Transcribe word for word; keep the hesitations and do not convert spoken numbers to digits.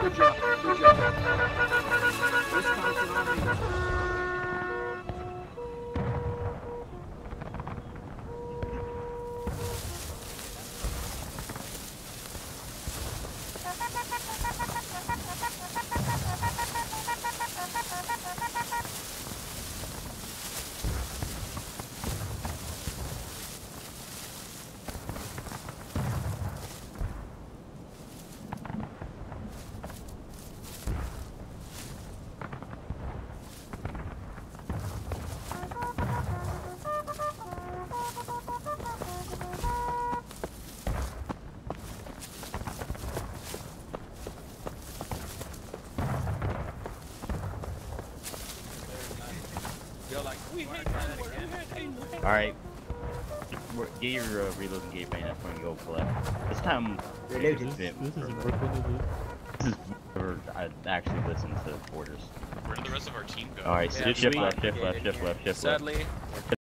Good job. Good job. Wisconsin Army. Alright. Get your uh, reloading game man, that's when you go collect. This time, Reload. this, This, this is in Brooklyn, is it? this is where I actually listen to orders. Where did the rest of our team go? Alright, so Yeah, shift we left, shift get left, in shift here. left, shift left. Sadly,